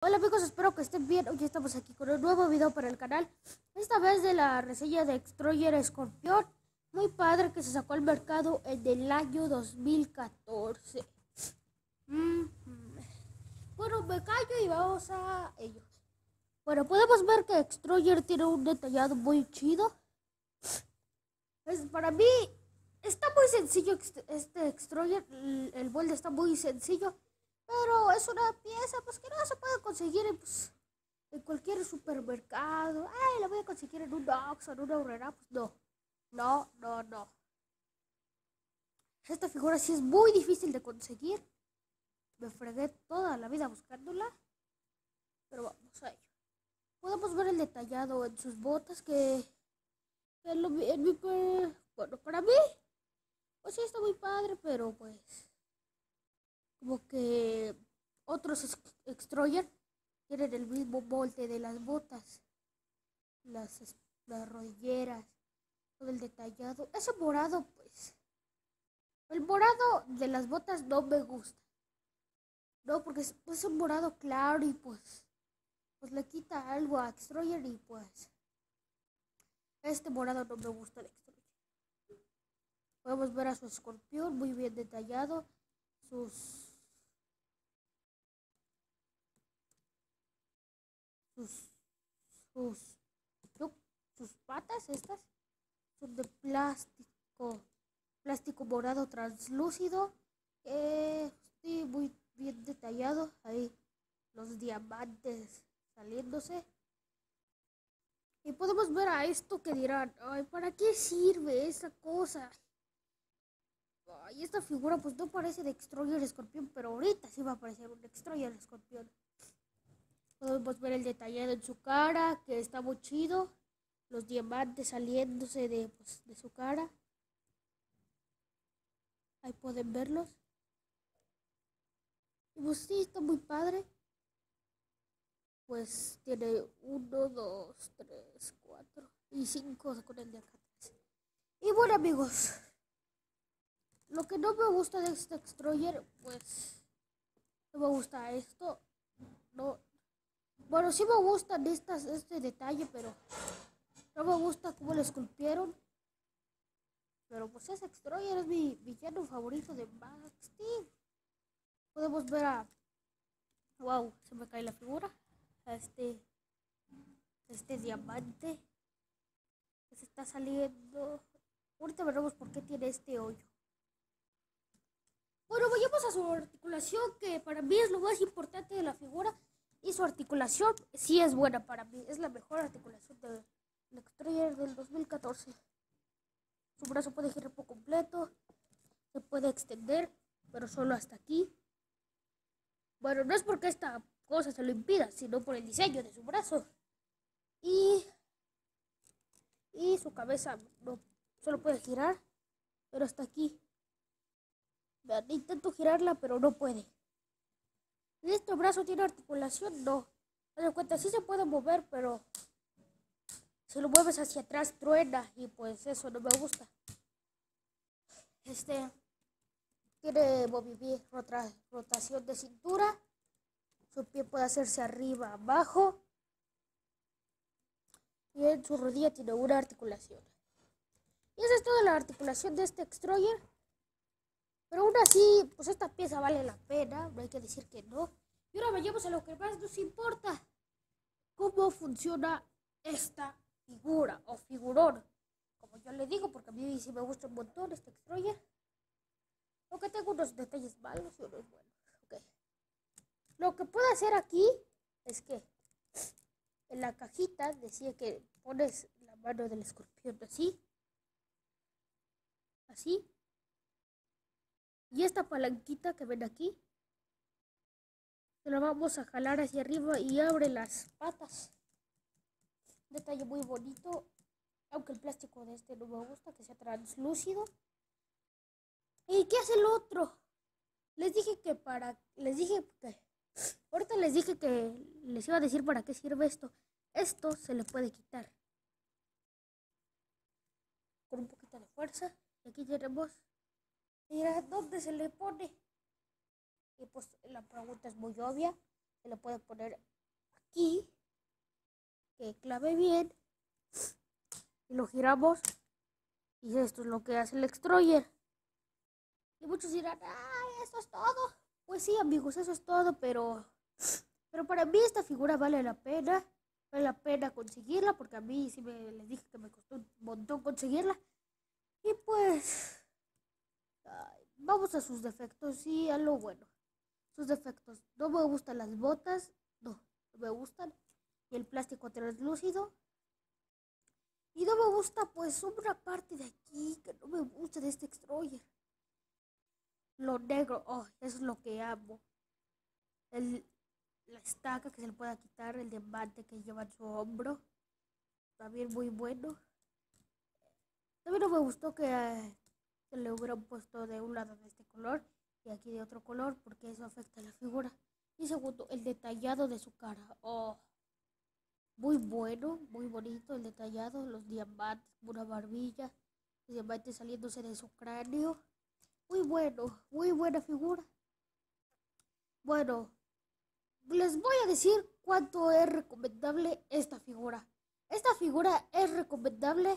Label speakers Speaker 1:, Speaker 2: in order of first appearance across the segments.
Speaker 1: Hola amigos, espero que estén bien. Hoy estamos aquí con un nuevo video para el canal. Esta vez de la reseña de Destroyer Scorpion. Muy padre, que se sacó al mercado en el año 2014. Bueno, me callo y vamos a ello. Bueno, podemos ver que Destroyer tiene un detallado muy chido. Para mí está muy sencillo este Destroyer. El molde está muy sencillo. Pero es una pieza pues que no se puede conseguir en cualquier supermercado. Ay, la voy a conseguir en un Oxxo, en una Aurrera. Pues no. Esta figura sí es muy difícil de conseguir. Me fregué toda la vida buscándola. Pero vamos a ello. Podemos ver el detallado en sus botas bueno, para mí, pues sí está muy padre, pero pues como que otros Destroyer tienen el mismo molde de las botas, las rodilleras, todo el detallado. Ese morado, pues, el morado de las botas no me gusta. No, porque es un morado claro y pues le quita algo a Destroyer y pues este morado no me gusta de Destroyer. Podemos ver a su escorpión muy bien detallado, sus sus sus sus patas estas son de plástico morado translúcido. Sí, muy bien detallado. Ahí los diamantes saliéndose. Y podemos ver a esto que dirán, ay, ¿para qué sirve esa cosa? Ay, esta figura pues no parece de Destroyer Escorpión, pero ahorita sí va a aparecer un Destroyer Escorpión. Podemos ver el detallado en su cara, que está muy chido. Los diamantes saliéndose de su cara. Ahí pueden verlos. Y pues sí, está muy padre. Pues tiene 1, 2, 3, 4 y 5 con el de acá atrás. Y bueno amigos, lo que no me gusta de este Destroyer, pues no me gusta esto. No. Bueno, sí me gustan este detalle, pero no me gusta cómo lo esculpieron. Pero pues ese Destroyer es mi villano favorito de Max Steel. Podemos ver a... Wow, se me cae la figura. A este diamante que se está saliendo. Ahorita veremos por qué tiene este hoyo. Bueno, vayamos a su articulación, que para mí es lo más importante de la figura. Y su articulación sí es buena para mí. Es la mejor articulación del Destroyer del 2014. Su brazo puede girar por completo. Se puede extender, pero solo hasta aquí. Bueno, no es porque esta cosa se lo impida, sino por el diseño de su brazo. Y su cabeza no solo puede girar, pero hasta aquí. Vean, intento girarla, pero no puede. ¿Y este brazo tiene articulación? No. Me doy cuenta, sí se puede mover, pero si lo mueves hacia atrás truena y pues eso no me gusta. Tiene rotación de cintura. Su pie puede hacerse arriba, abajo. Y en su rodilla tiene una articulación. Y esa es toda la articulación de este Destroyer. Pero aún así, pues esta pieza vale la pena, no hay que decir que no. Y ahora vayamos a lo que más nos importa. ¿Cómo funciona esta figura o figurón? Como yo le digo, porque a mí sí me gusta un montón este Destroyer. Aunque tengo unos detalles malos y unos buenos. Okay. Lo que puedo hacer aquí es que en la cajita decía que pones la mano del escorpión así. Así. Y esta palanquita que ven aquí, se la vamos a jalar hacia arriba y abre las patas. Detalle muy bonito, aunque el plástico de este no me gusta, que sea translúcido. ¿Y qué hace el otro? Ahorita les dije que les iba a decir para qué sirve esto. Esto se le puede quitar con un poquito de fuerza. Y aquí tenemos, mira, ¿dónde se le pone? Y pues la pregunta es muy obvia. Se le puede poner aquí, que clave bien, y lo giramos, y esto es lo que hace el Extroyer. Y muchos dirán, ¡ay, eso es todo! Pues sí, amigos, eso es todo, pero para mí esta figura vale la pena. Vale la pena conseguirla, porque a mí sí les dije que me costó un montón conseguirla. Y pues, ay, vamos a sus defectos, sí, a lo bueno. Sus defectos, no me gustan las botas, no me gustan. Y el plástico translúcido. Y no me gusta pues una parte de aquí que no me gusta de este Extroyer. Lo negro, oh, eso es lo que amo. El, la estaca que se le pueda quitar, el diamante que lleva en su hombro. También muy bueno. También no me gustó que le hubieran puesto de un lado de este color y aquí de otro color, porque eso afecta a la figura. Y segundo, el detallado de su cara. Oh, muy bueno, muy bonito el detallado, los diamantes, una barbilla, los diamantes saliéndose de su cráneo. Muy bueno, muy buena figura. Bueno, les voy a decir cuánto es recomendable esta figura. Esta figura es recomendable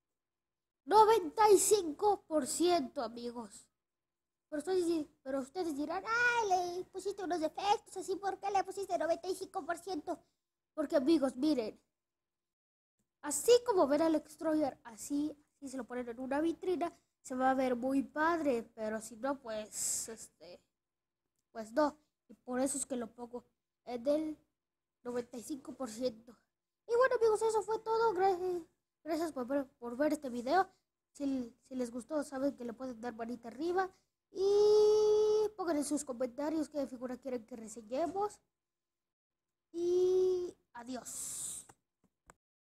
Speaker 1: 95%, amigos. Pero ustedes dirán, ay, le pusiste unos defectos así, ¿por qué le pusiste 95%? Porque, amigos, miren, así como ver al Extroyer, así se lo ponen en una vitrina, se va a ver muy padre, pero si no, pues no. Y por eso es que lo pongo en el 95%. Y bueno, amigos, eso fue todo. Gracias por ver este video. Si les gustó, saben que le pueden dar manita arriba. Y pongan en sus comentarios qué figura quieren que reseñemos. Y adiós.